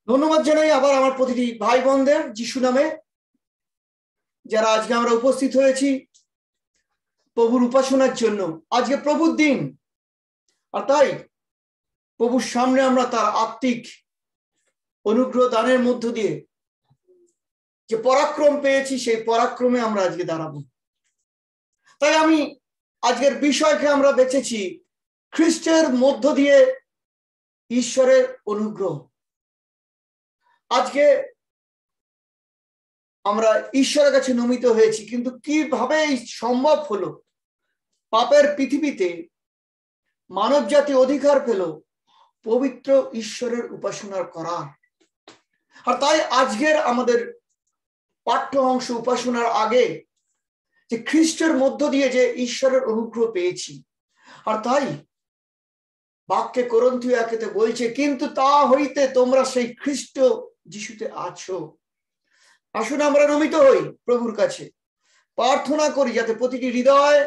ধন্যবাদ জানাই আবার আমার প্রতিটি ভাই বোনদের যিশু নামে, যারা আজকে আমরা উপস্থিত হয়েছি প্রভুর উপাসনার জন্য। আজকে প্রভুর দিন, আর তাই প্রভুর সামনে আমরা তার আত্মিক অনুগ্রহ দানের মধ্য দিয়ে যে পরাক্রম পেয়েছি, সেই পরাক্রমে আমরা আজকে দাঁড়াবো। তাই আমি আজকের বিষয়কে আমরা বেছেছি খ্রিস্টের মধ্য দিয়ে ঈশ্বরের অনুগ্রহ। আজকে আমরা ঈশ্বরের কাছে নমিত হয়েছি, কিন্তু কিভাবে সম্ভব হলো পাপের পৃথিবীতে মানব জাতি অধিকার পেল পবিত্র ঈশ্বরের উপাসনা করার। আর তাই আজকের আমাদের পাঠ্য অংশ উপাসনার আগে যে খ্রিস্টের মধ্য দিয়ে যে ঈশ্বরের অনুগ্রহ পেয়েছি, আর তাই বাক্যে করন্থীয় 1-তে বলছে, কিন্তু তা হইতে তোমরা সেই খ্রিস্ট যিশুতে আছো। আসুন আমরা নমিত হই প্রভুর কাছে, প্রার্থনা করি যাতে প্রতিটি হৃদয়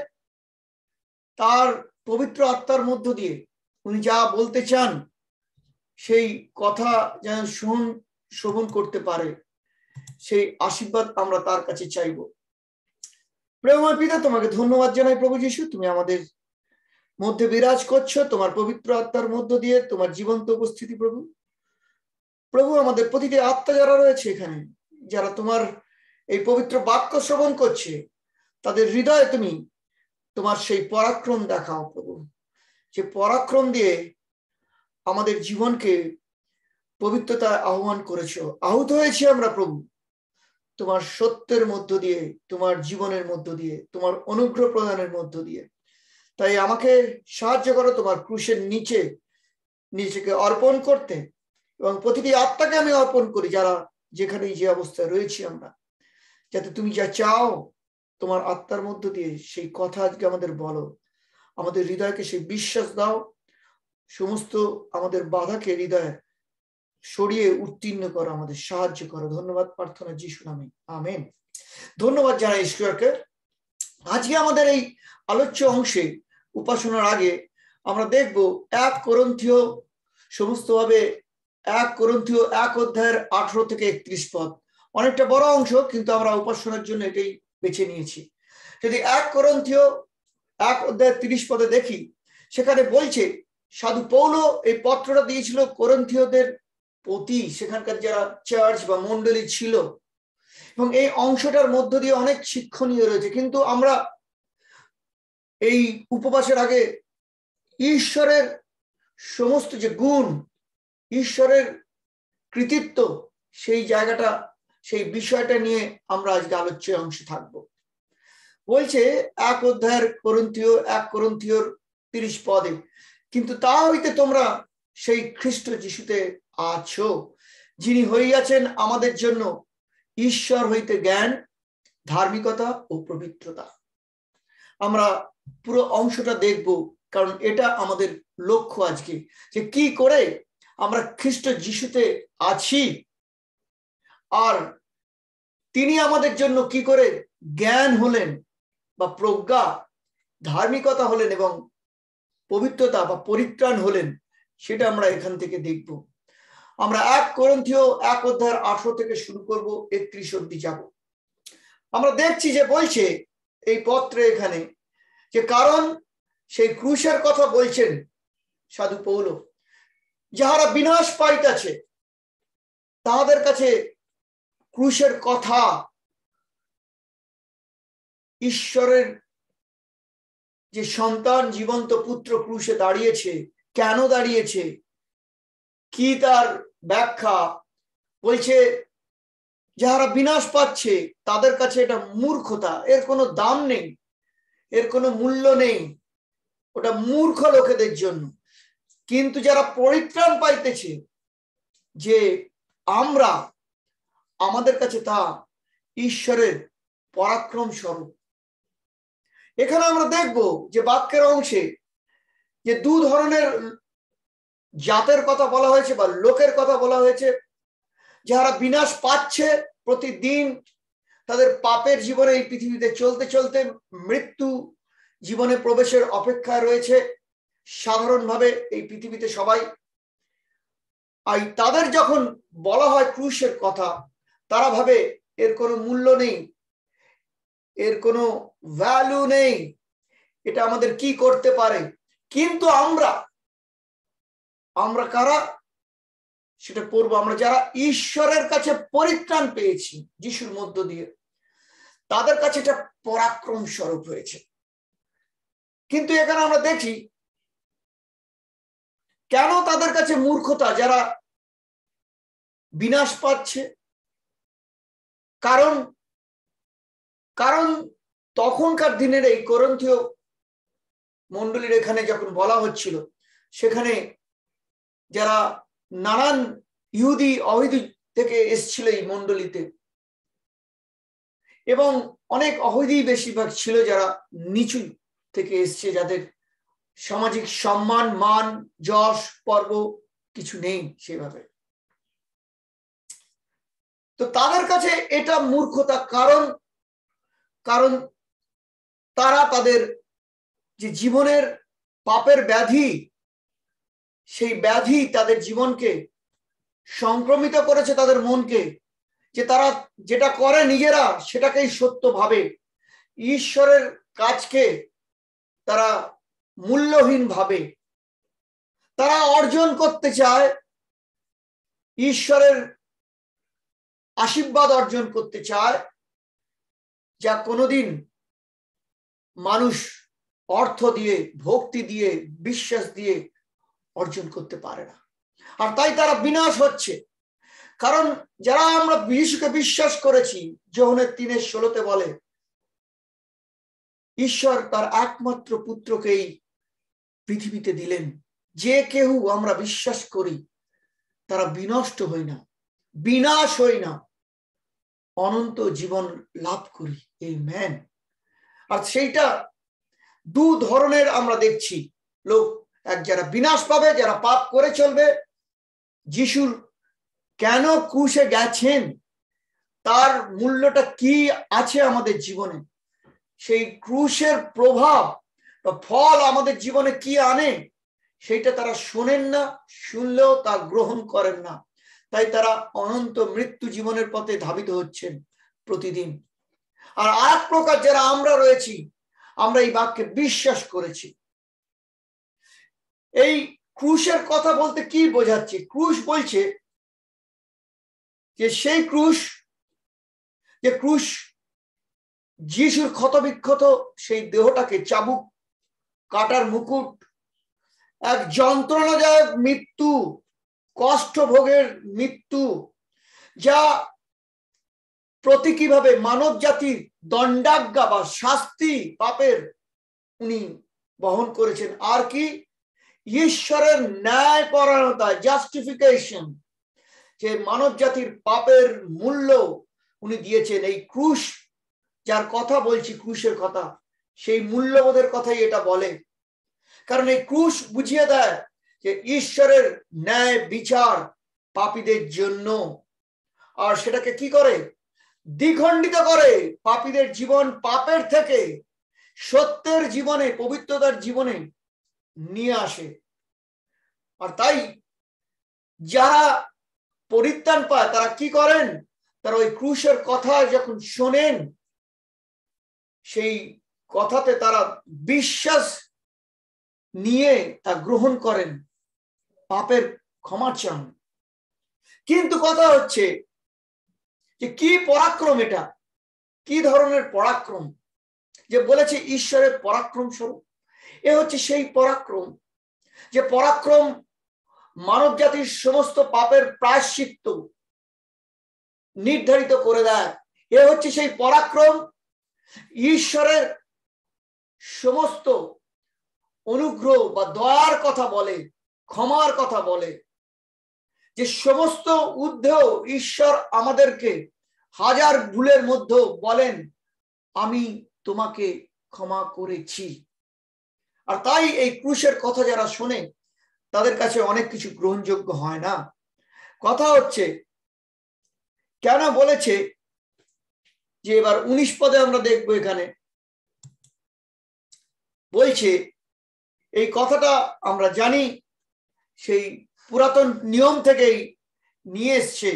তার পবিত্র আত্মার মধ্য দিয়ে উনি যা বলতে চান সেই কথা যেন শ্রবণ করতে পারে। সেই আশীর্বাদ আমরা তার কাছে চাইব। প্রেমময় পিতা, তোমাকে ধন্যবাদ জানাই প্রভু যিশু, তুমি আমাদের মধ্যে বিরাজ করছো তোমার পবিত্র আত্মার মধ্য দিয়ে, তোমার জীবন্ত উপস্থিতি। প্রভু আমাদের প্রতিটি আত্মা যারা রয়েছে এখানে, যারা তোমার এই পবিত্র বাক্য শ্রবণ করছে, তাদের হৃদয়ে তুমি তোমার সেই পরাক্রম দেখাও প্রভু, যে পরাক্রম দিয়ে আমাদের জীবনকে পবিত্রতায় আহ্বান করেছো। আহুত হয়েছি আমরা প্রভু তোমার সত্যের মধ্য দিয়ে, তোমার জীবনের মধ্য দিয়ে, তোমার অনুগ্রহ প্রদানের মধ্য দিয়ে। তাই আমাকে সাহায্য করো তোমার ক্রুশের নিচে নিজেকে অর্পণ করতে, এবং প্রতিটি আত্মাকে আমি অর্পণ করি যারা যেখানে যে অবস্থায় রয়েছি আমরা, যাতে তুমি যা চাও তোমার আত্মার মধ্য দিয়ে সেই কথা আজকে আমাদের বলো। আমাদের হৃদয়কে সেই বিশ্বাস দাও, সমস্ত আমাদের বাধাকে হৃদয়ে সরিয়ে উত্তীর্ণ করো, আমাদের সাহায্য করো। ধন্যবাদ প্রার্থনা যিশু নামে, আমেন। ধন্যবাদ জানাই ঈশ্বরকে। আজকে আমাদের এই আলোচ্য অংশে উপাসনার আগে আমরা দেখব 1 করন্থীয়, সমস্তভাবে 1 করন্থীয় 1 অধ্যায়ের 18 থেকে 31 পদ। অনেকটা বড় অংশ, কিন্তু আমরা উপাসনার জন্য এটাই বেছে নিয়েছি। যদি 1 করন্থীয় 1 অধ্যায়ের 30 পদে দেখি, সেখানে বলছে সাধু পৌল এই পত্রটা দিয়েছিল করন্থীয়দের প্রতি, সেখানকার যারা চার্চ বা মন্ডলী ছিল, এবং এই অংশটার মধ্য দিয়ে অনেক শিক্ষণীয় রয়েছে। কিন্তু আমরা এই উপবাসের আগে ঈশ্বরের সমস্ত যে গুণ, ঈশ্বরের কৃতিত্ব, সেই জায়গাটা, সেই বিষয়টা নিয়ে আমরা আজকে আলোচ্য অংশে থাকবো। বলছে 1 অধ্যায়ের 1 করন্থীয়র 30 পদে, কিন্তু তা হইতে তোমরা সেই খ্রিস্ট যিশুতে আছো, যিনি হইয়াছেন আমাদের জন্য ঈশ্বর হইতে জ্ঞান, ধার্মিকতা ও পবিত্রতা। আমরা পুরো অংশটা দেখব, কারণ এটা আমাদের লক্ষ্য আজকে, যে কি করে আমরা খ্রিস্ট যিশুতে আছি, আর তিনি আমাদের জন্য কি করে জ্ঞান হলেন বা প্রজ্ঞা, ধার্মিকতা হলেন এবং পবিত্রতা বা পরিত্রাণ হলেন, সেটা আমরা এখান থেকে দেখব। আমরা 1 করন্থীয় 1 অধ্যায়ের 18 থেকে শুরু করব, 31 অবধি যাব। আমরা দেখছি যে বলছে এই পত্রে এখানে, যে কারণ সেই ক্রুশের কথা বলছেন সাধু পৌল, যাহারা বিনাশ পাইতেছে তাহাদের কাছে ক্রুশের কথা, ঈশ্বরের যে সন্তান জীবন্ত পুত্র ক্রুশে দাঁড়িয়েছে, কেন দাঁড়িয়েছে, কি তার ব্যাখ্যা, বলছে যাহারা বিনাশ পাচ্ছে তাদের কাছে এটা মূর্খতা, এর কোনো দাম নেই, এর কোনো মূল্য নেই, ওটা মূর্খ লোকেদের জন্য। কিন্তু যারা পরিত্রাণ পাইতেছে, যে আমরা, আমাদের কাছে তা ঈশ্বরের পরাক্রম স্বরূপ। এখানে আমরা দেখব যে বাক্যের অংশে যে 2 ধরনের জাতের কথা বলা হয়েছে বা লোকের কথা বলা হয়েছে, যারা বিনাশ পাচ্ছে প্রতিদিন, তাদের পাপের জীবনে এই পৃথিবীতে চলতে চলতে মৃত্যু জীবনে প্রবেশের অপেক্ষায় রয়েছে। সাধারণভাবে এই পৃথিবীতে সবাই তাদের যখন বলা হয় ক্রুশের কথা, তারা ভাবে এর কোনো মূল্য নেই, এর কোনো ভ্যালু নেই, এটা আমাদের কি করতে পারে। কিন্তু আমরা কারা সেটা পড়বো, আমরা যারা ঈশ্বরের কাছে পরিত্রাণ পেয়েছি যিশুর মধ্য দিয়ে, তাদের কাছে এটা পরাক্রম স্বরূপ হয়েছে। কিন্তু এখানে আমরা দেখি কেন তাদের কাছে মূর্খতা, যারা বিনাশ পাচ্ছে। কারণ তখনকার দিনের এই করন্থীয় মণ্ডলীর এখানে যখন বলা হচ্ছিল, সেখানে যারা নানান ইহুদি অহিদি থেকে এসেছিল এই মণ্ডলীতে, এবং অনেক অহিদি বেশিরভাগ ছিল যারা নিচু থেকে এসছে, যাদের সামাজিক সম্মান, মান, যশ, পর্ব কিছু নেই সেভাবে। তো তাদের কাছে এটা মূর্খতা, কারণ তারা তাদের যে জীবনের পাপের ব্যাধি, সেই ব্যাধি তাদের জীবনকে সংক্রমিত করেছে, তাদের মনকে, যে তারা যেটা করে নিজেরা সেটাকেই সত্য ভাবে, ঈশ্বরের কাজকে তারা মূল্যহীন ভাবে। তারা অর্জন করতে চায়, ঈশ্বরের আশীর্বাদ অর্জন করতে চায়, যা কোনোদিন মানুষ অর্থ দিয়ে, ভক্তি দিয়ে, বিশ্বাস দিয়ে অর্জন করতে পারে না। আর তাই তারা বিনাশ হচ্ছে। কারণ যারা আমরা যিশুকে বিশ্বাস করেছি, যোহনের 3:16 বলে, ঈশ্বর তার একমাত্র পুত্রকেই পৃথিবীতে দিলেন, যে কেউ আমরা বিশ্বাস করি তারা বিনষ্ট হই না, বিনাশ হই না, অনন্ত জীবন লাভ করি। আমেন। আর সেইটা দু ধরনের আমরা দেখছি লোক, এক যারা বিনাশ পাবে, যারা পাপ করে চলবে। যিশুর কেন ক্রুশে গেছেন, তার মূল্যটা কি আছে আমাদের জীবনে, সেই ক্রুশের প্রভাব বা ফল আমাদের জীবনে কি আনে, সেইটা তারা শোনেন না, শুনলেও তা গ্রহণ করেন না। তাই তারা অনন্ত মৃত্যু জীবনের পথে ধাবিত হচ্ছেন প্রতিদিন। আর আরেক প্রকার যারা আমরা রয়েছি, আমরা এই বাক্যে বিশ্বাস করেছি। এই ক্রুশের কথা বলতে কি বোঝাচ্ছে? ক্রুশ বলছে যে সেই ক্রুশ, যে ক্রুশ যিশুর ক্ষতবিক্ষত সেই দেহটাকে, চাবুক কাটার মুকুট, এক যন্ত্রণাদায়ক মৃত্যু, কষ্ট ভোগের মৃত্যু, যা প্রতীকীভাবে মানব জাতির দণ্ডাজ্ঞা বা শাস্তি, পাপের উনি বহন করেছেন। আর কি? ঈশ্বরের ন্যায়পরায়ণতা, জাস্টিফিকেশন, যে মানব জাতির পাপের মূল্য উনি দিয়েছেন। এই ক্রুশ, যার কথা বলছি, ক্রুশের কথা, সেই মূল্যবোধের কথাই এটা বলে। কারণ এই ক্রুশ বুঝিয়ে দেয় যে ঈশ্বরের ন্যায় বিচার পাপীদের জন্য, আর সেটাকে কি করে? দ্বিখণ্ডিত করে, পাপীদের জীবন পাপের থেকে সত্যের জীবনে, পবিত্রতার জীবনে নিয়ে আসে। আর তাই যারা পরিত্রাণ পায় তারা কি করেন? তারা ওই ক্রুশের কথা যখন শোনেন, সেই কথাতে তারা বিশ্বাস নিয়ে তা গ্রহণ করেন, পাপের ক্ষমা চান। কিন্তু কথা হচ্ছে যে কি পরাক্রম এটা, কি ধরনের পরাক্রম? যে বলেছে ঈশ্বরের পরাক্রম স্বরূপ, এ হচ্ছে সেই পরাক্রম, যে পরাক্রম মানব জাতির সমস্ত পাপের প্রায়শ্চিত্ত নির্ধারিত করে দেয়। এ হচ্ছে সেই পরাক্রম, ঈশ্বরের সমস্ত অনুগ্রহ বা দয়ার কথা বলে, ক্ষমার কথা বলে, যে সমস্ত উদ্ধেয় ঈশ্বর আমাদেরকে হাজার ভুলের মধ্যেও বলেন, আমি তোমাকে ক্ষমা করেছি। আর তাই এই ক্রুশের কথা যারা শোনে, তাদের কাছে অনেক কিছু গ্রহণযোগ্য হয় না। কথা হচ্ছে কেন বলেছে, যে এবার 19 পদে আমরা দেখবো, এখানে বলছে, এই কথাটা আমরা জানি সেই পুরাতন নিয়ম থেকেই নিয়ে এসছে,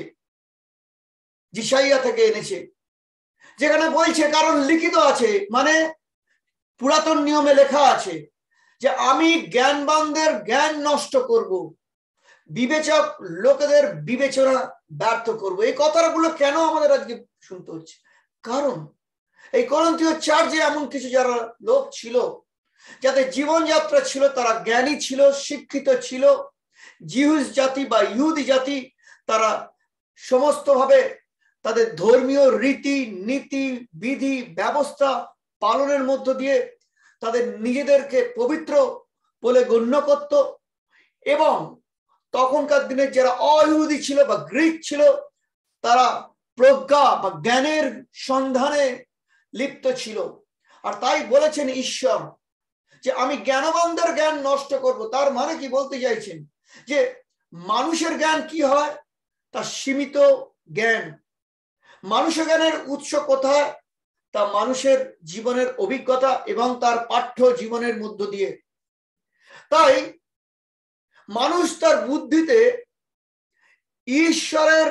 যিশাইয়া থেকে এনেছে, যেখানে বলছে, কারণ লিখিত আছে, মানে পুরাতন নিয়মে লেখা আছে যে আমি জ্ঞানবানদের জ্ঞান নষ্ট করব, বিবেচক লোকেদের বিবেচনা ব্যর্থ করব। এই কথাগুলো কেন আমাদের আজকে শুনতে হচ্ছে? কারণ এই করিন্থীয় চার্চে এমন কিছু যারা লোক ছিল, যাদের জীবনযাত্রা ছিল, তারা জ্ঞানী ছিল, শিক্ষিত ছিল, জিউস জাতি বা ইহুদি জাতি, তারা সমস্ত ভাবে তাদের ধর্মীয় রীতি নীতি বিধি ব্যবস্থা পালনের মধ্য দিয়ে তাদের নিজেদেরকে পবিত্র বলে গণ্য করত। এবং তখনকার দিনে যারা অইহুদি ছিল বা গ্রিক ছিল, তারা প্রজ্ঞা বা জ্ঞানের সন্ধানে লিপ্ত ছিল। আর তাই বলেছেন ঈশ্বর যে আমি জ্ঞানবানদের জ্ঞান নষ্ট করব। তার মানে কি বলতে চাইছেন? যে মানুষের জ্ঞান কি হয়? তা সীমিত জ্ঞান। মানুষের জ্ঞানের উৎস কোথায়? তা মানুষের জীবনের অভিজ্ঞতা এবং তার পাঠ্য জীবনের মধ্য দিয়ে। তাই মানুষ তার বুদ্ধিতে ঈশ্বরের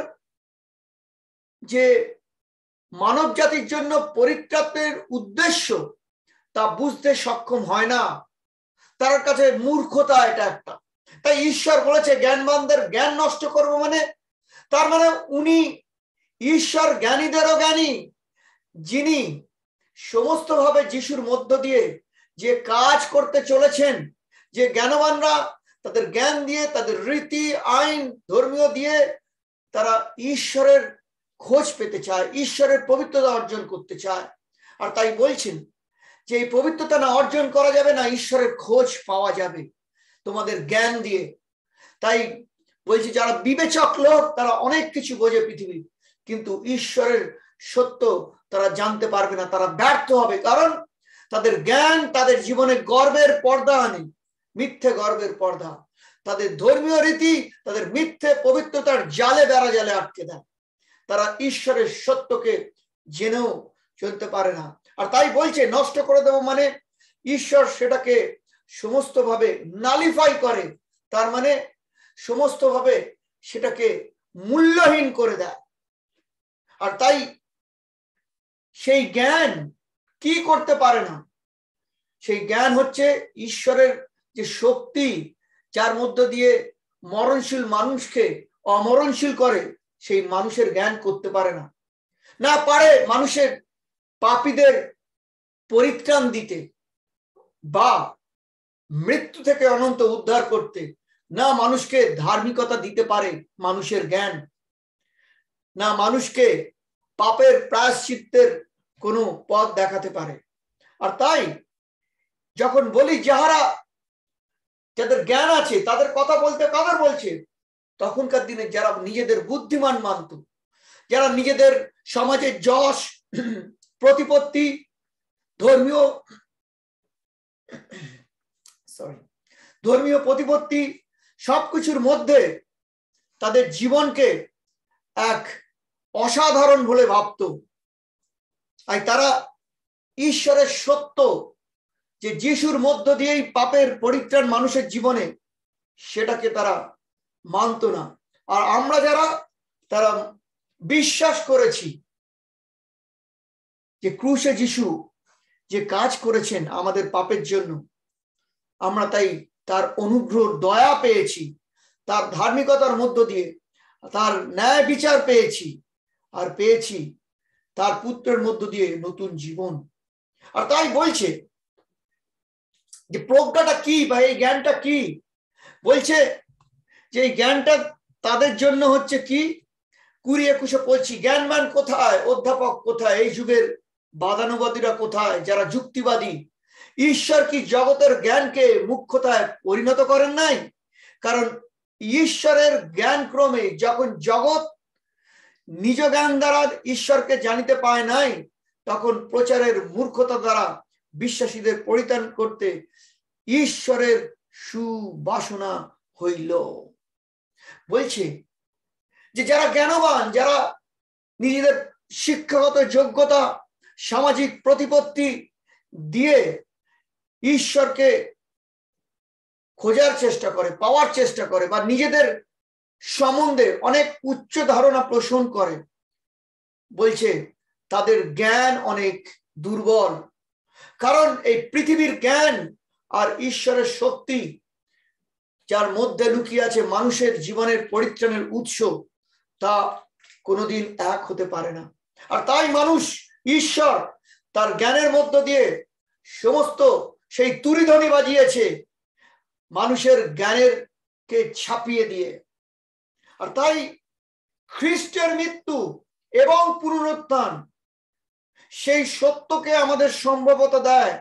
যে মানব জাতির জন্য পরিত্রাণের উদ্দেশ্য তা বুঝতে সক্ষম হয় না। তার কাছে মূর্খতা এটা একটা। তাই ঈশ্বর বলেছে জ্ঞানবানদের জ্ঞান নষ্ট করব, মানে তার মানে উনি ঈশ্বর জ্ঞানীদেরও জ্ঞানী, যিনি সমস্ত ভাবে যিশুর মধ্য দিয়ে যে কাজ করতে চলেছেন, যে জ্ঞানবানরা তাদের জ্ঞান দিয়ে, তাদের রীতি আইন ধর্মীয় দিয়ে তারা ঈশ্বরের খোঁজ পেতে চায়, ঈশ্বরের পবিত্রতা অর্জন করতে চায়। আর তাই বলছেন যে এই পবিত্রতা না অর্জন করা যাবে না, ঈশ্বরের খোঁজ পাওয়া যাবে তোমাদের জ্ঞান দিয়ে। তাই বলছি যারা বিবেচক লোক তারা অনেক কিছু বোঝে পৃথিবী, কিন্তু ঈশ্বরের সত্য তারা জানতে পারবে না, তারা ব্যর্থ হবে। কারণ তাদের জ্ঞান তাদের জীবনে গর্বের পর্দা আনে, মিথ্যে গর্বের পর্দা। তাদের ধর্মীয় রীতি তাদের মিথ্যে পবিত্রতার জালে বেড়া জালে আটকে দেয়। তারা ঈশ্বরের সত্যকে জেনেও চলতে পারে না। আর তাই বলছে নষ্ট করে দেব, মানে ঈশ্বর সেটাকে সমস্ত ভাবে নালিফাই করে, তার মানে সমস্ত ভাবে সেটাকে মূল্যহীন করে দেয়। আর তাই সেই জ্ঞান কি করতে পারে না? সেই জ্ঞান হচ্ছে ঈশ্বরের যে শক্তি, যার মধ্য দিয়ে মরণশীল মানুষকে অমরণশীল করে, সেই মানুষের জ্ঞান করতে পারে না। না পারে মানুষের পাপীদের পরিত্রাণ দিতে বা মৃত্যু থেকে অনন্ত উদ্ধার করতে। না মানুষকে ধার্মিকতা দিতে পারে মানুষের জ্ঞান, না মানুষকে পাপের প্রায়শ্চিত্তের কোনো পথ দেখাতে পারে। আর তাই যখন বলি যাহারা যাদের জ্ঞান আছে তাদের কথা বলতে কাদের বলছে? তখনকার দিনে যারা নিজেদের বুদ্ধিমান মানত, যারা নিজেদের সমাজের যশ প্রতিপত্তি ধর্মীয় প্রতিপত্তি সবকিছুর মধ্যে তাদের জীবনকে এক অসাধারণ বলে ভাবত। আর তারা ঈশ্বরের সত্য যে যিশুর মধ্য দিয়েই পাপের পরিত্রাণ মানুষের জীবনে, সেটাকে তারা মানত না। আর আমরা যারা তারা বিশ্বাস করেছি যে ক্রুশে যিশু যে কাজ করেছেন আমাদের পাপের জন্য, আমরা তাই তার অনুগ্রহ দয়া পেয়েছি, তার ধার্মিকতার মধ্য দিয়ে তার ন্যায় বিচার পেয়েছি, আর পেয়েছি তার পুত্রের মধ্য দিয়ে নতুন জীবন। আর তাই বলছে যে প্রজ্ঞাটা কি বা এই জ্ঞানটা কি? বলছে যে এই জ্ঞানটা তাদের জন্য হচ্ছে কি, 20-21 বলছি, জ্ঞানমান কোথায়, অধ্যাপক কোথায়, এই যুগের বাদানুবাদীরা কোথায়, যারা যুক্তিবাদী? ঈশ্বর কি জগতের জ্ঞানকে মুখ্যতায় পরিণত করেন নাই? কারণ ঈশ্বরের জ্ঞান ক্রমে যখন জগৎ নিজ জ্ঞান দ্বারা ঈশ্বরকে জানিতে পায় নাই, তখন প্রচারের মূর্খতা দ্বারা বিশ্বাসীদের পরিত্রাণ করতে ঈশ্বরের সুবাসনা হইল। বলছে যে যারা জ্ঞানবান, যারা নিজেদের শিক্ষাগত যোগ্যতা সামাজিক প্রতিপত্তি দিয়ে ঈশ্বরকে খোঁজার চেষ্টা করে, পাওয়ার চেষ্টা করে, বা নিজেদের সম্বন্ধে অনেক উচ্চ ধারণা পোষণ করে, বলছে তাদের জ্ঞান অনেক দুর্বল। কারণ এই পৃথিবীর জ্ঞান আর ঈশ্বরের শক্তি যার মধ্যে লুকিয়ে আছে মানুষের জীবনের পরিত্রাণের উৎস, তা কোনোদিন এক হতে পারে না। আর তাই মানুষ ঈশ্বর তার জ্ঞানের মধ্য দিয়ে সমস্ত সেই তুরিধ্বনি বাজিয়েছে মানুষের জ্ঞানের কে ছাপিয়ে দিয়ে। আর তাই খ্রিস্টের মৃত্যু এবং পুনরুত্থান সেই সত্যকে আমাদের সম্ভবত দেয়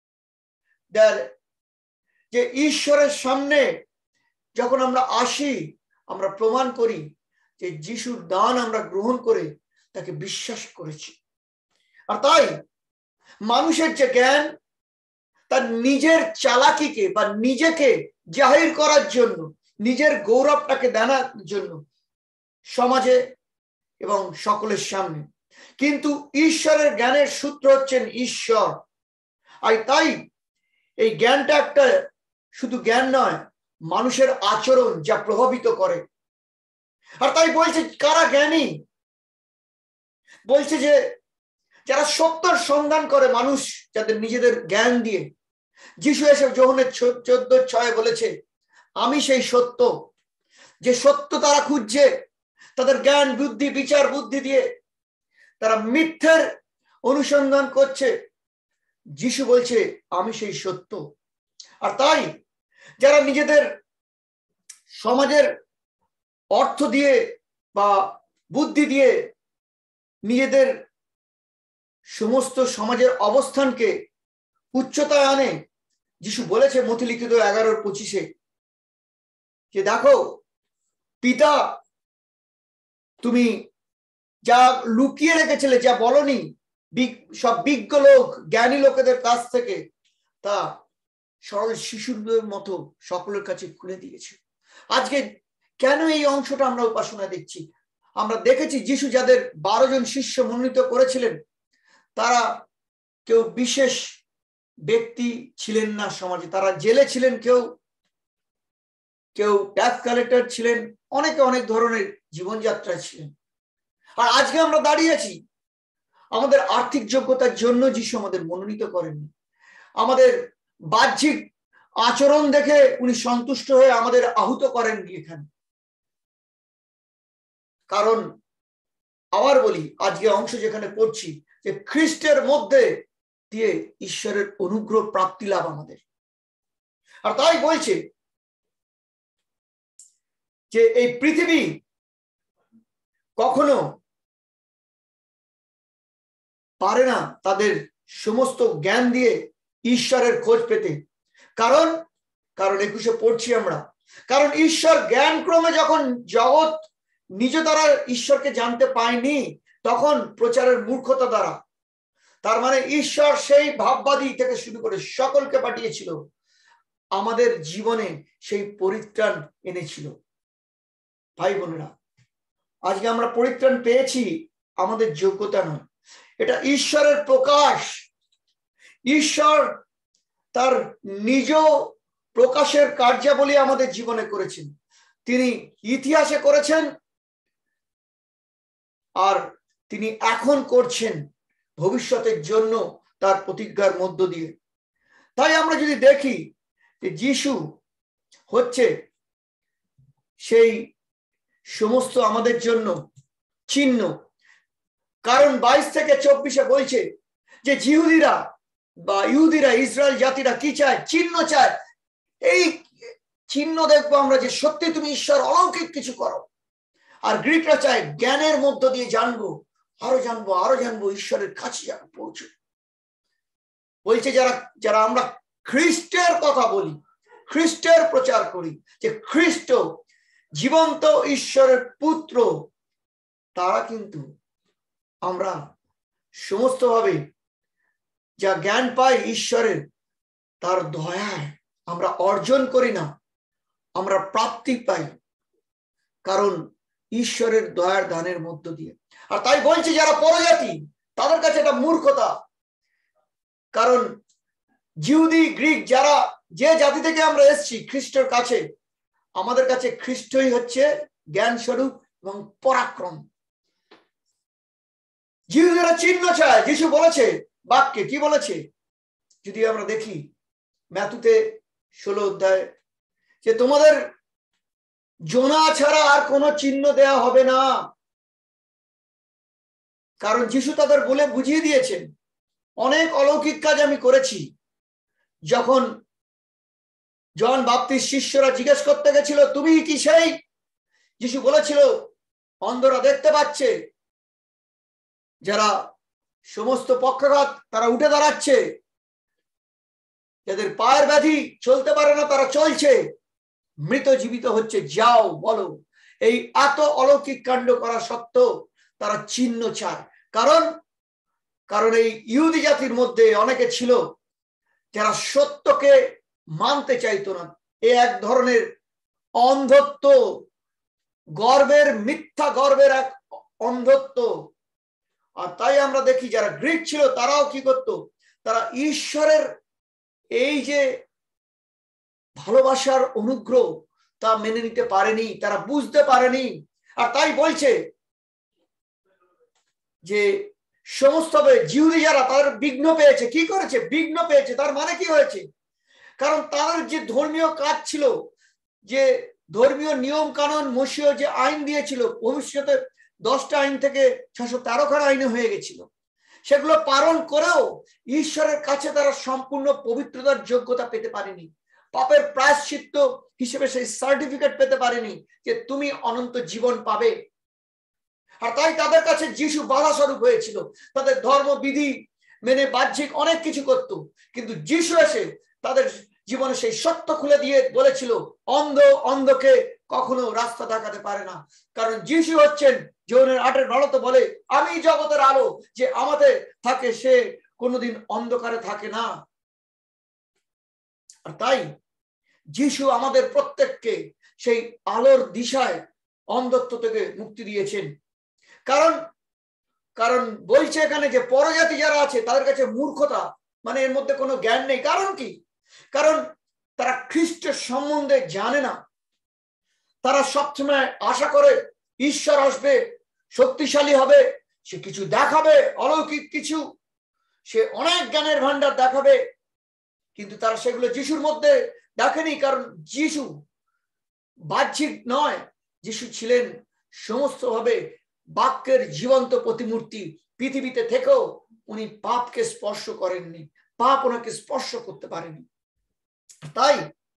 যে ঈশ্বরের সামনে যখন আমরা আসি, আমরা প্রমাণ করি যে যিশুর দান আমরা গ্রহণ করে তাকে বিশ্বাস করেছি। আর তাই মানুষের যে জ্ঞান, তার নিজের চালাকিকে বা নিজেকে জাহির করার জন্য, নিজের গৌরবটাকে দেখার জন্য সমাজে এবং সকলের সামনে, কিন্তু ঈশ্বরের জ্ঞানের সূত্র হচ্ছেন ঈশ্বর। আর তাই এই জ্ঞানটা একটা শুধু জ্ঞান নয়, মানুষের আচরণ যা প্রভাবিত করে। আর তাই বলছে কারা জ্ঞানী, বলছে যে যারা সত্যের সন্ধান করে মানুষ, যাদের নিজেদের জ্ঞান দিয়ে। যিশু এসে যোহনের 14:6 বলেছে, আমি সেই সত্য। যে সত্য তারা খুঁজছে তাদের জ্ঞান বুদ্ধি বিচার বুদ্ধি দিয়ে তারা মিথ্যের অনুসন্ধান করছে। যিশু বলছে আমি সেই সত্য। আর তাই যারা নিজেদের সমাজের অর্থ দিয়ে বা বুদ্ধি দিয়ে নিজেদের সমস্ত সমাজের অবস্থানকে উচ্চতায় আনে, যিশু বলেছে মথি লিখিত 11:25 যে দেখো পিতা, তুমি যা লুকিয়ে রেখেছিলে, যা বলনি সব বিজ্ঞ লোক জ্ঞানী লোকেদের কাছ থেকে, তা সরল শিশুদের মতো সকলের কাছে খুলে দিয়েছে। আজকে কেন এই অংশটা আমরা উপাসনা দেখছি? আমরা দেখেছি যিশু যাদের 12 জন শিষ্য মনোনীত করেছিলেন, তারা কেউ বিশেষ ব্যক্তি ছিলেন না সমাজে। তারা জেলে ছিলেন, কেউ ট্যাক্স কালেক্টর ছিলেন, অনেকে অনেক ধরনের জীবনযাত্রা ছিলেন। আর আজকে আমরা দাঁড়িয়েছি আমাদের আর্থিক যোগ্যতার জন্য যিশু আমাদের মনোনীত করেননি। আমাদের বাহ্যিক আচরণ দেখে উনি সন্তুষ্ট হয়ে আমাদের আহুত করেননি এখানে। কারণ আবার বলি, আজকে অংশ যেখানে পড়ছি যে খ্রিস্টের মধ্যে দিয়ে ঈশ্বরের অনুগ্রহ প্রাপ্তি লাভ আমাদের। আর তাই বলছে যে এই পৃথিবী কখনো পারে না তাদের সমস্ত জ্ঞান দিয়ে ঈশ্বরের খোঁজ পেতে। কারণ 21 পড়ছি আমরা, কারণ ঈশ্বর জ্ঞান ক্রমে যখন জগৎ নিজ দ্বারা ঈশ্বরকে জানতে পায়নি, তখন প্রচারের মূর্খতা দ্বারা, তার মানে ঈশ্বর সেই ভাববাদী থেকে শুরু করে সকলকে পাঠিয়েছিল, আমাদের জীবনে সেই পরিত্রাণ এনেছিল। ভাই বোনেরা, আজকে আমরা পরিত্রাণ পেয়েছি আমাদের যোগ্যতা নয়, এটা ঈশ্বরের প্রকাশ। ঈশ্বর তার নিজ প্রকাশের কার্যাবলী আমাদের জীবনে করেছেন, তিনি ইতিহাসে করেছেন, আর তিনি এখন করছেন ভবিষ্যতের জন্য তার প্রতিজ্ঞার মধ্য দিয়ে। তাই আমরা যদি দেখি যে যিশু হচ্ছে সেই সমস্ত আমাদের জন্য চিহ্ন। কারণ 22 থেকে 24 বলছে যে ইহুদিরা ইসরায়েল জাতিরা কি চায়? চিহ্ন চায়। এই চিহ্ন দেখবো আমরা যে সত্যি তুমি ঈশ্বর অলৌকিক কিছু করো। আর গ্রিকরা চায় জ্ঞানের মধ্য দিয়ে জানবো, আরো জানবো ঈশ্বরের কাছে পৌঁছে। বলছে যারা আমরা খ্রিস্টের কথা বলি, খ্রিস্টের প্রচার করি, যে খ্রিস্ট জীবন্ত ঈশ্বরের পুত্র, তারা কিন্তু আমরা সমস্ত ভাবে যা জ্ঞান পাই ঈশ্বরের, তার দয়ায় আমরা অর্জন করি না, আমরা প্রাপ্তি পাই, কারণ ঈশ্বরের দয়ার দানের মধ্য দিয়ে। আর তাই বলছে যারা পরজাতি, তাদের কাছে এটা মূর্খতা। কারণ জিহুদি গ্রিক যারা যে জাতি থেকে আমরা এসেছি খ্রিস্টের কাছে, আমাদের কাছে খ্রিস্টই হচ্ছে জ্ঞান স্বরূপ এবং পরাক্রম। জিহুদেরা চিহ্ন চায়। যিশু বলেছে বাক্যে, কি বলেছে যদি আমরা দেখি ম্যাথুতে 16 অধ্যায়, যে তোমাদের জোনা ছাড়া আর কোনো চিহ্ন দেয়া হবে না। কারণ যিশু তাদের বলে বুঝিয়ে দিয়েছেন অনেক অলৌকিক কাজ আমি করেছি। যখন জন বাপ্তিস্ট শিষ্যরা জিজ্ঞেস করতে গেছিল তুমি কি সেই, যিশু বলেছিল অন্ধরা দেখতে পাচ্ছে, যারা সমস্ত পক্ষাঘাত তারা উঠে দাঁড়াচ্ছে, যাদের পায়ের ব্যাধি চলতে পারে না তারা চলছে, মৃত জীবিত হচ্ছে, যাও বলো। এই এত অলৌকিক কাণ্ড করা সত্ত্বেও তারা চিহ্ন চায়। কারণ এই ইহুদি জাতির মধ্যে অনেকে ছিল যারা সত্যকে মানতে চাইতো না। এ এক ধরনের অন্ধত্ব, গর্বের, মিথ্যা গর্বের এক অন্ধত্ব। আর তাই আমরা দেখি যারা গ্রিক ছিল তারাও কি করত, তারা ঈশ্বরের এই যে ভালোবাসার অনুগ্রহ তা মেনে নিতে পারেনি, তারা বুঝতে পারেনি। আর তাই বলছে যে সমস্ত জিহুদি যারা তাদের বিঘ্ন পেয়েছে। কি করেছে? বিঘ্ন পেয়েছে। তার মানে কি হয়েছে? কারণ তাদের যে ধর্মীয় কাজ ছিল, যে ধর্মীয় নিয়ম কানুন, মসীহ যে আইন দিয়েছিল, ভবিষ্যতে 10টা আইন থেকে 613 খানা আইনে হয়ে গেছিল, সেগুলো পালন করেও ঈশ্বরের কাছে তারা সম্পূর্ণ পবিত্রতার যোগ্যতা পেতে পারেনি। পাপের প্রায়শ্চিত্ত হিসেবে সেই সার্টিফিকেট পেতে পারেনি যে তুমি অনন্ত জীবন পাবে। আর তাই তাদের কাছে যিশু বাধা স্বরূপ হয়েছিল। তাদের ধর্মবিধি মেনে বাহ্যিক অনেক কিছু করত, কিন্তু যিশু এসে তাদের জীবনে সেই সত্য খুলে দিয়ে বলেছিল অন্ধ অন্ধকে কখনো রাস্তা দেখাতে পারে না। কারণ যিশু হচ্ছেন, যোহনের 8:9 বলে আমি জগতের আলো, যে আমাদের থাকে সে কোনোদিন অন্ধকারে থাকে না। আর তাই যিশু আমাদের প্রত্যেককে সেই আলোর দিশায় অন্ধত্ব থেকে মুক্তি দিয়েছেন। কারণ বলছে এখানে যে পরজাতি যারা আছে তাদের কাছে মূর্খতা, মানে এর মধ্যে কোনো জ্ঞান নেই। কারণ কি? কারণ তারা খ্রিস্টের সম্বন্ধে জানে না। তারা সবসময় আশা করে ঈশ্বর আসবে, শক্তিশালী হবে, সে কিছু দেখাবে, অলৌকিক কিছু, সে অনেক জ্ঞানের ভান্ডার দেখাবে, কিন্তু তারা সেগুলো যিশুর মধ্যে দেখেনি। কারণ যিশু বাহ্যিক নয়, যিশু ছিলেন সমস্তভাবে বাক্যের জীবন্ত প্রতিমূর্তি। পৃথিবীতে থেকেও উনি পাপকে স্পর্শ করেননি, পাপ ওনাকে স্পর্শ করতে পারেনি। তাই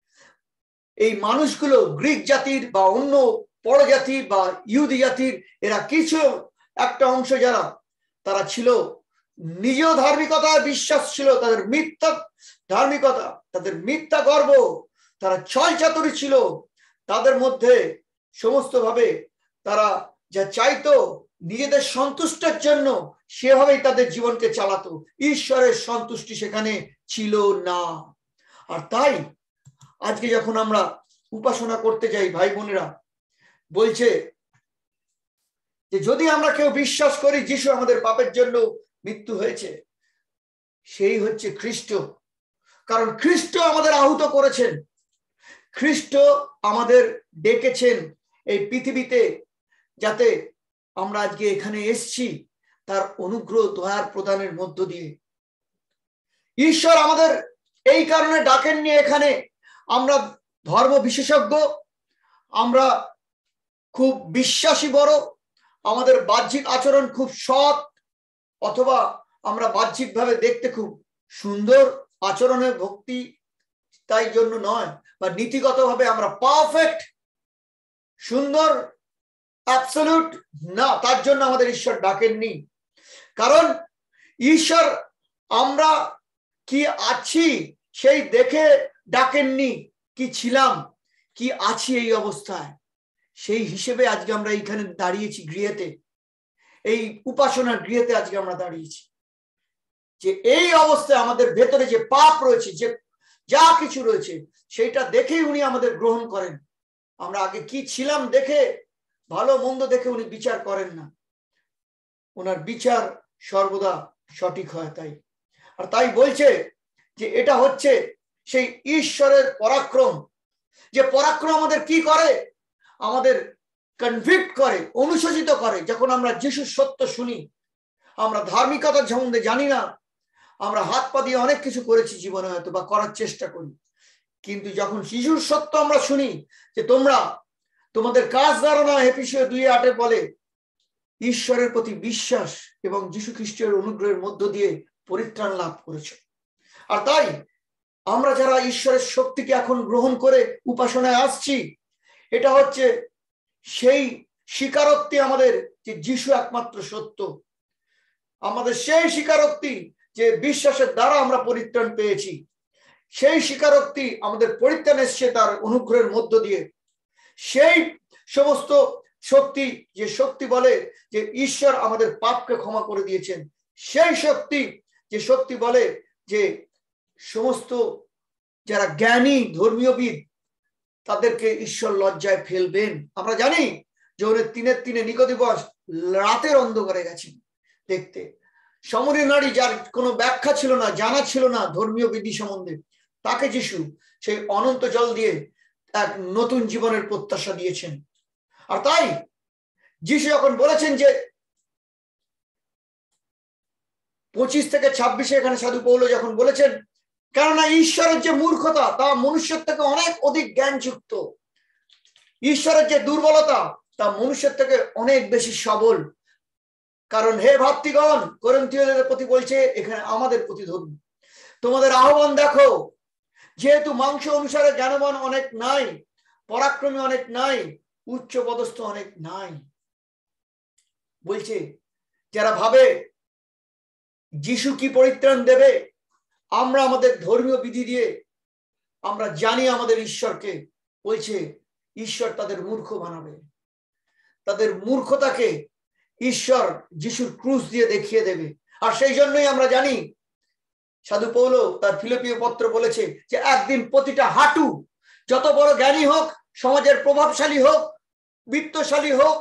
এই মানুষগুলো গ্রিক জাতির বা অন্য পরজাতির বা ইহুদি জাতির এরা কিছু একটা অংশ যারা তারা ছিল, নিজেও ধার্মিকতায় বিশ্বাস ছিল, তাদের মিথ্যা ধার্মিকতা, তাদের মিথ্যা গর্ব, তারা ছল চাতুরি ছিল। তাদের মধ্যে সমস্ত ভাবে তারা যা চাইতো নিজেদের সন্তুষ্টের জন্য, সেভাবেই তাদের জীবনকে চালাতো। ঈশ্বরের সন্তুষ্টি সেখানে ছিল না। আর তাই আজকে যখন আমরা উপাসনা করতে যাই, ভাই বোনেরা বলছে যে যদি আমরা কেউ বিশ্বাস করি যিশু আমাদের পাপের জন্য মৃত্যু হয়েছে, সেই হচ্ছে খ্রিস্ট। কারণ খ্রিস্ট আমাদের আহুত করেছেন, খ্রিস্ট আমাদের ডেকেছেন এই পৃথিবীতে, যাতে আমরা আজকে এখানে এসছি তার অনুগ্রহ দয়ার প্রদানের মধ্য দিয়ে। ঈশ্বর আমাদের এই কারণে ডাকেননি এখানে আমরা ধর্ম বিশেষজ্ঞ, আমরা খুব বিশ্বাসী বড়, আমাদের বাহ্যিক আচরণ খুব সৎ, অথবা আমরা বাহ্যিকভাবে দেখতে খুব সুন্দর আচরণের ভক্তি, তাই জন্য নয়, বা নীতিগতভাবে আমরা পারফেক্ট সুন্দর অ্যাবসলিউট না, তার জন্য আমাদের ঈশ্বর ডাকেননি। কারণ ঈশ্বর আমরা কি আছি সেই দেখে ডাকেননি, কি ছিলাম, কি আছি এই অবস্থায়, সেই হিসেবে আজকে আমরা এইখানে দাঁড়িয়েছি গৃহেতে, এই উপাসনার গৃহেতে আজকে আমরা দাঁড়িয়েছি। যে এই অবস্থায় আমাদের ভেতরে যে পাপ রয়েছে, যে যা কিছু রয়েছে, সেইটা দেখেই উনি আমাদের গ্রহণ করেন। আমরা আগে কি ছিলাম দেখে, ভালো মন্দ দেখে উনি বিচার করেন না, ওনার বিচার সর্বদা সঠিক হয়। তাই আর তাই বলছে যে এটা হচ্ছে সেই ঈশ্বরের পরাক্রম, যে পরাক্রম আমাদের কি করে, আমাদের কনভিক্ট করে, অনুশোচিত করে। যখন আমরা যিশুর সত্য শুনি, আমরা ধার্মিকতার সম্বন্ধে জানি না, আমরা হাত পা দিয়ে অনেক কিছু করেছি জীবনে হয়তো বা করার চেষ্টা করি, কিন্তু যখন যিশুর সত্য আমরা শুনি যে তোমরা তোমাদের কাজ দ্বারা না, এফেসীয় 2:8 বলে ঈশ্বরের প্রতি বিশ্বাস এবং যিশু খ্রিস্টের অনুগ্রহের মধ্য দিয়ে পরিত্রাণ লাভ করেছ। আর তাই আমরা যারা ঈশ্বরের শক্তিকে এখন গ্রহণ করে উপাসনায় আসছি, এটা হচ্ছে সেই স্বীকারোক্তি আমাদের যে যিশু একমাত্র সত্য, আমাদের সেই স্বীকারোক্তি যে বিশ্বাসের দ্বারা আমরা পরিত্রাণ পেয়েছি, সেই স্বীকারোক্তি আমাদের পরিত্রাণ এসছে তার অনুগ্রহের মধ্য দিয়ে। সেই সমস্ত শক্তি, যে শক্তি বলে যে ঈশ্বর আমাদের পাপকে ক্ষমা করে দিয়েছেন, সেই শক্তি, যে শক্তি বলে যে সমস্ত যারা জ্ঞানী ধর্মীয়বিদ তাদেরকে ঈশ্বর লজ্জায় ফেলবেন। আমরা জানি যোহনের 3:3 নিকোদিমস রাতের অন্ধকারে গেছেন দেখতে সমরী নারী, যার কোনো ব্যাখ্যা ছিল না, জানা ছিল না ধর্মীয় বিধি সম্বন্ধে, তাকে যিশু সেই অনন্ত জল দিয়ে এক নতুন জীবনের প্রত্যাশা দিয়েছেন। আর তাই যিশু যখন বলেছেন যে 25-26 এখানে সাধু পৌল যখন বলেছেন, কেননা ঈশ্বরের যে মূর্খতা তা মনুষ্যের থেকে অনেক অধিক জ্ঞানযুক্ত, ঈশ্বরের যে দুর্বলতা তা মনুষ্যের থেকে অনেক বেশি সবল। কারণ হে ভাতৃগণ, করিন্থীয়দের প্রতি বলছে, এখানে আমাদের প্রতি ধরুন, তোমাদের আহ্বান দেখো, যেহেতু মাংস অনুসারে জ্ঞানবান অনেক নাই, পরাক্রমী অনেক নাই, উচ্চ পদস্থ অনেক নাই। বলছে যারা ভাবে যিশু কি পরিত্রাণ দেবে, আমরা আমাদের ধর্মীয় বিধি দিয়ে আমরা জানি আমাদের ঈশ্বরকে, বলছে ঈশ্বর তাদের মূর্খ বানাবে। তাদের মূর্খতাকে ঈশ্বর যিশুর ক্রুশ দিয়ে দেখিয়ে দেবে। আর সেই জন্যই আমরা জানি সাধু পৌল তার ফিলিপিয় পত্র বলেছে যে একদিন প্রতিটা হাঁটু, যত বড় জ্ঞানী হোক, সমাজের প্রভাবশালী হোক, বিত্তশালী হোক,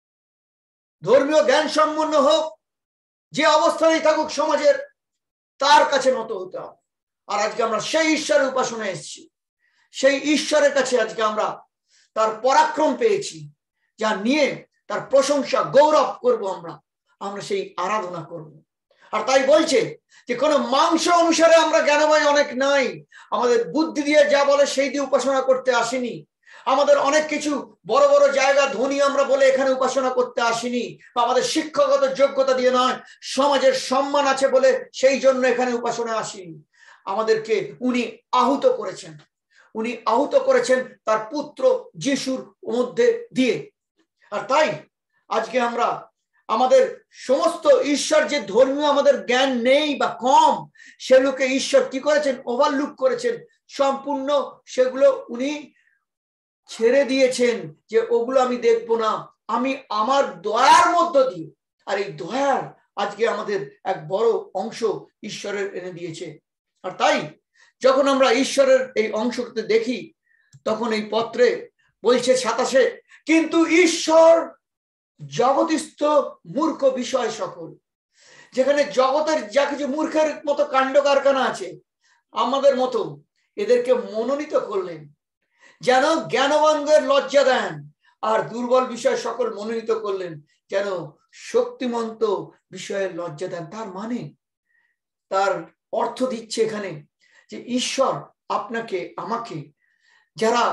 ধর্মীয় জ্ঞান সম্পন্ন হোক, যে অবস্থায় থাকুক সমাজের, তার কাছে নত হতে হবে। আর আজকে আমরা সেই ঈশ্বরের উপাসনায় এসেছি, সেই ঈশ্বরের কাছে আজকে আমরা তার পরাক্রম পেয়েছি, যা নিয়ে তার প্রশংসা গৌরব করব, আমরা সেই আরাধনা করব। আর তাই বলছে যে কোনো মাংস অনুসারে আমরা জ্ঞানময় অনেক নাই, আমাদের বুদ্ধি দিয়ে যা বলে সেই দিয়ে উপাসনা করতে আসিনি, আমাদের অনেক কিছু বড় বড় জায়গা ধনী আমরা বলে এখানে উপাসনা করতে আসিনি, বা আমাদের শিক্ষাগত যোগ্যতা দিয়ে নয়, সমাজের সম্মান আছে বলে সেই জন্য এখানে উপাসনা আসিনি। আমাদেরকে উনি আহুত করেছেন, উনি আহুত করেছেন তার পুত্র যিশুর মধ্যে দিয়ে। আর তাই আজকে আমরা আমাদের সমস্ত ঈশ্বর যে ধর্মীয় আমাদের জ্ঞান নেই বা কম, সেগুলোকে ঈশ্বর কি করেছেন, ওভারলুক করেছেন সম্পূর্ণ, সেগুলো উনি ছেড়ে দিয়েছেন যে ওগুলো আমি দেখবো না, আমি আমার দয়ার মধ্য দিয়ে, আর এই দয়ার আজকে আমাদের এক বড় অংশ ঈশ্বরের এনে দিয়েছে। আর তাই যখন আমরা ঈশ্বরের এই অংশকে দেখি, তখন এই পত্রে বলছে 27, কিন্তু ঈশ্বর জগতস্থ মূর্খ বিষয় সকল, যেখানে জগতের যা কিছু মূর্খের মতো কাণ্ড কারখানা আছে আমাদের মতো, এদেরকে মনোনীত করলেন যেন জ্ঞানবানদের লজ্জা দেন, আর দুর্বল বিষয় সকল মনোনীত করলেন যেন শক্তিমন্ত বিষয়ের লজ্জা দেন। তার মানে, তার অর্থ দিচ্ছে এখানে যে ঈশ্বর আপনাকে আমাকে, যারা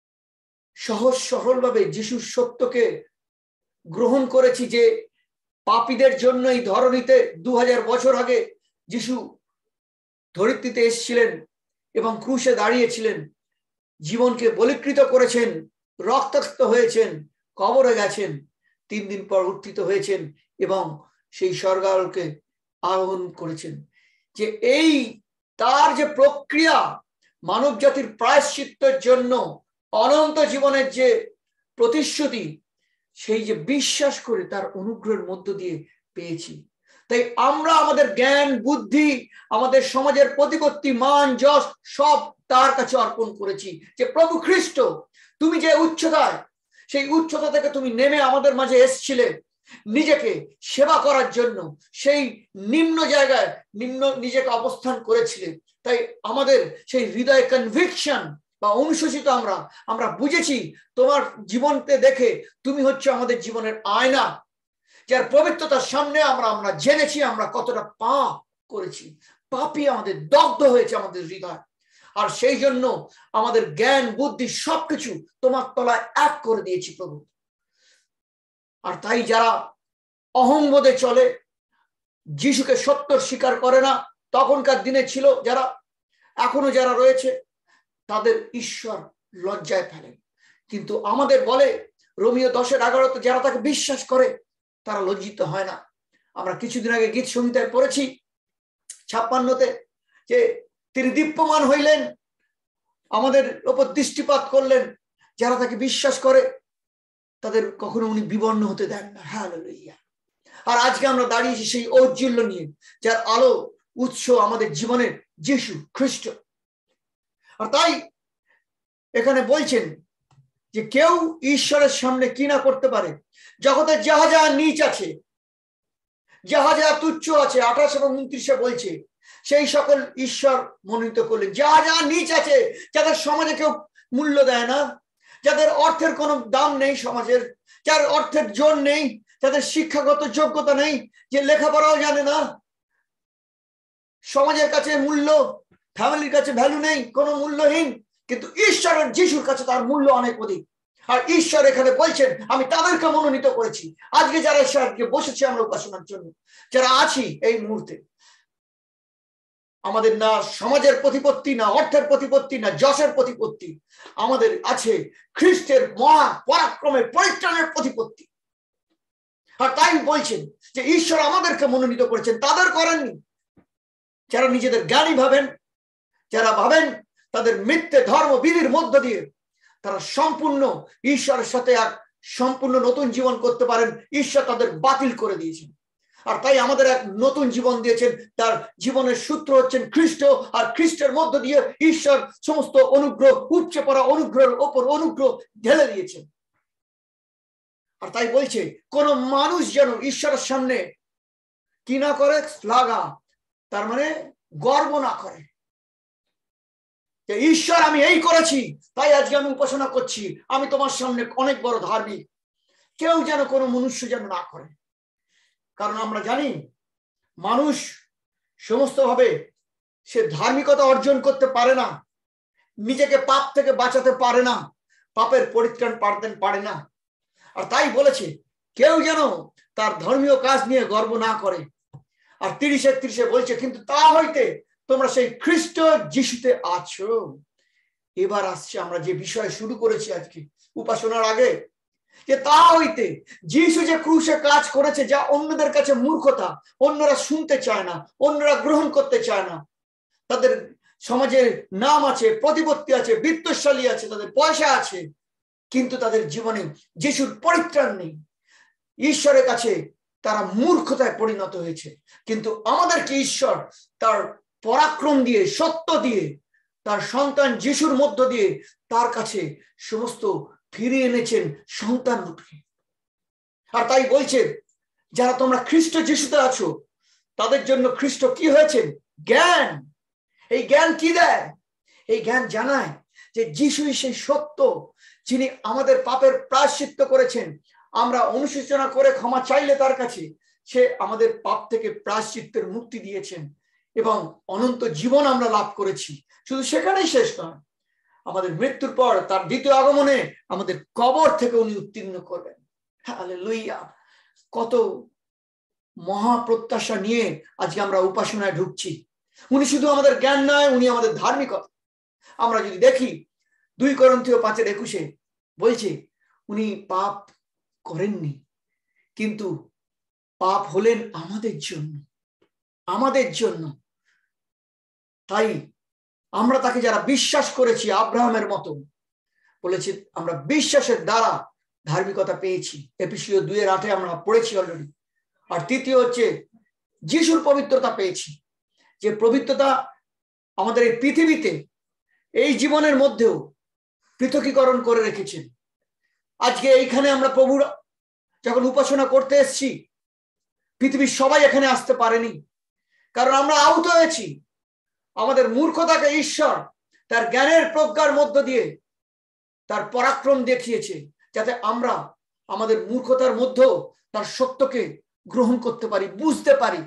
সহজ সরলভাবে যিশুর সত্যকে গ্রহণ করেছি, যে পাপীদের জন্য এই ধরনীতে 2000 বছর আগে যিশু ধরিত্রীতে এসেছিলেন এবং ক্রুশে দাঁড়িয়েছিলেন, জীবনকে বলিকৃত করেছেন, রক্তাক্ত হয়েছেন, কবরে গেছেন, 3 দিন পর উত্থিত হয়েছেন এবং সেই স্বর্গালোকে আরোহণ করেছেন। যে এই তার যে প্রক্রিয়া, মানব জাতির প্রায়শ্চিত্তের জন্য অনন্ত জীবনের যে প্রতিশ্রুতি, সেই যে বিশ্বাস করে তার অনুগ্রহের মধ্য দিয়ে পেয়েছি। তাই আমরা আমাদের জ্ঞান বুদ্ধি, আমাদের সমাজের প্রতিপত্তি, মান যশ সব তার কাছে অর্পণ করেছি। যে প্রভু খ্রিস্ট, তুমি যে উচ্চতায়, সেই উচ্চতা থেকে তুমি নেমে আমাদের মাঝে এসেছিলে নিজেকে সেবা করার জন্য, সেই নিম্ন জায়গায় নিজেকে অবস্থান করেছিলে। তাই আমাদের সেই হৃদয় কনভিকশন বা অনুশোচিত আমরা বুঝেছি তোমার জীবনকে দেখে তুমি হচ্ছে আমাদের জীবনের আয়না, যার পবিত্রতার সামনে আমরা জেনেছি আমরা কতটা পাপ করেছি, পাপই আমাদের দগ্ধ হয়েছে আমাদের হৃদয়। আর সেই জন্য আমাদের জ্ঞান বুদ্ধি সবকিছু তোমার তলায় এক করে দিয়েছি প্রভু। আর তাই যারা অহংবোধে চলে, যিশুকে সত্য স্বীকার করে না, তখনকার দিনে ছিল যারা, এখনো যারা রয়েছে, তাদের ঈশ্বর লজ্জায় ফেলেন। কিন্তু আমাদের বলে রোমিও 10:11 যারা তাকে বিশ্বাস করে তারা লজ্জিত হয় না। আমরা কিছুদিন আগে গীত সংহিতায় পড়েছি 56-তে যে তিনি দীপ্যমান হইলেন, আমাদের উপর দৃষ্টিপাত করলেন, যারা তাকে বিশ্বাস করে তাদের কখনো উনি বিবর্ণ হতে দেন না। হালেলুয়া। আর আজকে আমরা দাঁড়িয়েছি সেই ঔজ্জ্বল্য নিয়ে, যার আলো উৎস আমাদের জীবনের যিশু খ্রিস্ট। আর তাই এখানে বলছেন যে কেউ ঈশ্বরের সামনে কি না করতে পারে। জগতের যাহা যাহা নীচ আছে, যাহা যাহা তুচ্ছ আছে, 28 এবং 29 বলছে সেই সকল ঈশ্বর মনোনীত করলেন। যাহা যাহা নীচ আছে, যাদের সমাজে কেউ মূল্য দেয় না, যাদের অর্থের কোনো দাম নেই সমাজের, যার অর্থের জোর নেই, যাদের শিক্ষাগত যোগ্যতা নেই, যে লেখাপড়াও জানে না, সমাজের কাছে মূল্য, ফ্যামিলির কাছে ভ্যালু নেই, কোনো মূল্যহীন, কিন্তু ঈশ্বরের যিশুর কাছে তার মূল্য অনেক অধিক। আর ঈশ্বর এখানে বলছেন আমি তাদেরকে মনোনীত করেছি। আজকে যারা ঈশ্বরকে বসেছি আমরা উপাসনার জন্য, যারা আছি এই মুহূর্তে, আমাদের না সমাজের প্রতিপত্তি, না অর্থের প্রতিপত্তি, না যশের প্রতিপত্তি, আমাদের আছে খ্রিস্টের মহা পরাক্রমের পরিত্রাণের প্রতিপত্তি। আর তাই বলছেন যে ঈশ্বর আমাদেরকে মনোনীত করেছেন, তাদের করেননি। যারা নিজেদের জ্ঞানী ভাবেন, যারা ভাবেন তাদের মিথ্যে ধর্ম বিধির মধ্য দিয়ে তারা সম্পূর্ণ ঈশ্বরের সাথে এক সম্পূর্ণ নতুন জীবন করতে পারেন, ঈশ্বর তাদের বাতিল করে দিয়েছেন। আর তাই আমাদের এক নতুন জীবন দিয়েছেন, তার জীবনের সূত্র হচ্ছেন খ্রিস্ট। আর খ্রিস্টের মধ্য দিয়ে ঈশ্বর সমস্ত অনুগ্রহ, উপচে পড়া অনুগ্রহের ওপর অনুগ্রহ ঢেলে দিয়েছেন। আর তাই বলছে কোন মানুষ যেন ঈশ্বরের সামনে কি না করে, শ্লাঘা, তার মানে গর্ব না করে যে ঈশ্বর আমি এই করেছি তাই আজকে আমি উপাসনা করছি, আমি তোমার সামনে অনেক বড় ধার্মিক। কেউ যেন কোনো মনুষ্য যেন না করে। কারণ আমরা জানি মানুষ সমস্ত ভাবে সে ধার্মিকতা অর্জন করতে পারে না, নিজেকে পাপ থেকে বাঁচাতে পারে না, পাপের পরিত্রাণ পারে না। আর তাই বলেছে কেউ যেন তার ধর্মীয় কাজ নিয়ে গর্ব না করে। আর 30-31 বলছে কিন্তু তা হইতে তোমরা সেই খ্রিস্ট যিশুতে আছো। এবার আসছে আমরা যে বিষয় শুরু করেছি আজকে উপাসনার আগে, যে তা হইতে যিশু যে ক্রুশে কাজ করেছে, যা অন্যদের কাছে মূর্খতা, অন্যরা শুনতে চায় না, অন্যরা গ্রহণ করতে চায় না, তাদের সমাজের নাম আছে, প্রতিপত্তি আছে, বিত্তশালী আছে, তাদের পয়সা আছে, কিন্তু তাদের জীবনে যিশুর পরিত্রাণ নেই। ঈশ্বরের কাছে তারা মূর্খতায় পরিণত হয়েছে। কিন্তু আমাদেরকে ঈশ্বর তার পরাক্রম দিয়ে, সত্য দিয়ে, তার সন্তান যিশুর মধ্য দিয়ে তার কাছে সমস্ত ফিরিয়ে এনেছেন সন্তান রূপে। আর তাই বলছে যারা তোমরা খ্রিস্ট যিশুতে আছো তাদের জন্য খ্রিস্ট কি হয়েছে? জ্ঞান। এই জ্ঞান কি দেয়? এই জ্ঞান জানায় যে যিশুই সেই সত্য, যিনি আমাদের পাপের প্রায়শ্চিত্ত করেছেন। আমরা অনুশোচনা করে ক্ষমা চাইলে তার কাছে সে আমাদের পাপ থেকে প্রায়শ্চিত্তের মুক্তি দিয়েছেন এবং অনন্ত জীবন আমরা লাভ করেছি। শুধু সেখানেই শেষ নয়, আমাদের মৃত্যুর পর তার দ্বিতীয় আগমনে আমাদের কবর থেকে উনি উত্তীর্ণ করবেন। হালেলুয়া! কত মহাপ্রত্যাশা নিয়ে আজকে আমরা উপাসনায় ঢুকছি। উনি শুধু আমাদের জ্ঞান নয়, উনি আমাদের ধার্মিকতা। আমরা যদি দেখি 2 করিন্থীয় 5:21 বলছে উনি পাপ করেননি, কিন্তু পাপ হলেন আমাদের জন্য। তাই আমরা তাকে যারা বিশ্বাস করেছি আব্রাহামের মতো, বলেছি আমরা বিশ্বাসের দ্বারা ধার্মিকতা পেয়েছি। এফেসীয় 2:8 আমরা পড়েছি অলরেডি। আর তৃতীয় হচ্ছে যিশুর পবিত্রতা পেয়েছি, যে পবিত্রতা আমাদের এই পৃথিবীতে এই জীবনের মধ্যেও পৃথকীকরণ করে রেখেছেন। আজকে এইখানে আমরা প্রভুর যখন উপাসনা করতে এসেছি, পৃথিবীর সবাই এখানে আসতে পারেনি, কারণ আমরা আহত হয়েছি। আমাদের মূর্খতাকে ঈশ্বর তার জ্ঞানের প্রজ্ঞার মধ্য দিয়ে তার পরাক্রম দেখিয়েছে, যাতে আমরা আমাদের মূর্খতার মধ্যেও তার সত্যকে গ্রহণ করতে পারি, বুঝতে পারি।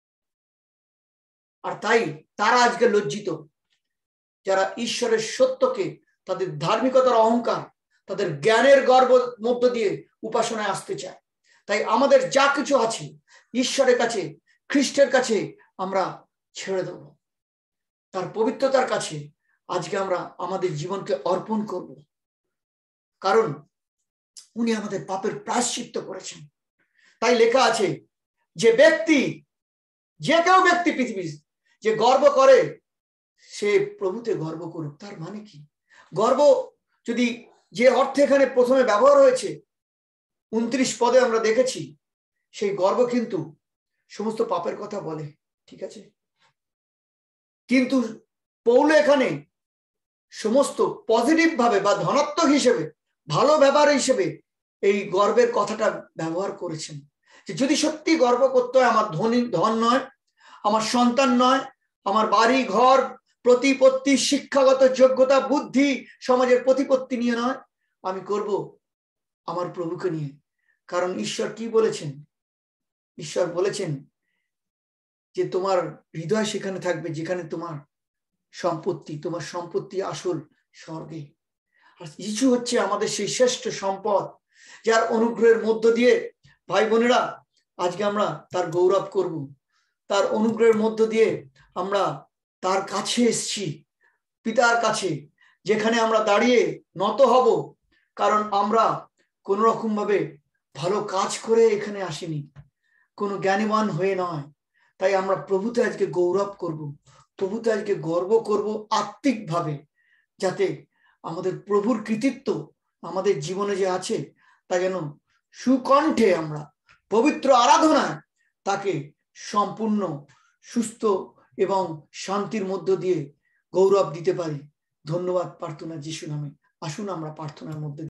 আর তাই তারা আজকে লজ্জিত, যারা ঈশ্বরের সত্যকে তাদের ধার্মিকতার অহংকার, তাদের জ্ঞানের গর্ব মধ্য দিয়ে উপাসনায় আসতে চায়। তাই আমাদের যা কিছু আছে ঈশ্বরের কাছে, খ্রিস্টের কাছে আমরা ছেড়ে দেব। তার পবিত্রতার কাছে আজকে আমরা আমাদের জীবনকে অর্পণ করব, কারণ উনি আমাদের পাপের প্রায়শ্চিত্ত করেছেন। তাই লেখা আছে যে ব্যক্তি, যে কেউ ব্যক্তি পৃথিবীর যে গর্ব করে সে প্রভুতে গর্ব করুক। তার মানে কি? গর্ব যদি যে অর্থে এখানে প্রথমে ব্যবহার হয়েছে 29 পদে আমরা দেখেছি, সেই গর্ব কিন্তু সমস্ত পাপের কথা বলে, ঠিক আছে? কিন্তু পৌল এখানে সমস্ত পজিটিভ ভাবে বা ধনাত্মক হিসেবে, ভালো ব্যবহার হিসেবে এই গর্বের কথাটা ব্যবহার করেছেন। যে যদি সত্যি গর্ব করতে হয়, আমার ধন নয়, আমার সন্তান নয়, আমার বাড়ি ঘর প্রতিপত্তি, শিক্ষাগত যোগ্যতা, বুদ্ধি, সমাজের প্রতিপত্তি নিয়ে নয়, আমি করব আমার প্রভুকে নিয়ে। কারণ ঈশ্বর কি বলেছেন? ঈশ্বর বলেছেন যে তোমার হৃদয় সেখানে থাকবে যেখানে তোমার সম্পত্তি। তোমার সম্পত্তি আসল স্বর্গে। আর যিশু হচ্ছে আমাদের সেই শ্রেষ্ঠ সম্পদ, যার অনুগ্রহের মধ্য দিয়ে ভাই বোনেরা আজকে আমরা তার গৌরব করব। তার অনুগ্রহের মধ্য দিয়ে আমরা তার কাছে এসেছি, পিতার কাছে, যেখানে আমরা দাঁড়িয়ে নত হব। কারণ আমরা কোন রকম ভাবে ভালো কাজ করে এখানে আসিনি, কোনো জ্ঞানীবান হয়ে নয়। তাই আমরা প্রভুতে আজকে গৌরব করব, প্রভুতে আজকে গর্ব করব আত্মিক ভাবে, যাতে আমাদের প্রভুর কৃতিত্ব আমাদের জীবনে যে আছে তা যেন সুকণ্ঠে আমরা পবিত্র আরাধনায় তাকে সম্পূর্ণ সুস্থ এবং শান্তির মধ্য দিয়ে গৌরব দিতে পারি। ধন্যবাদ প্রার্থনা যিশু নামে। আসুন আমরা প্রার্থনার মধ্যে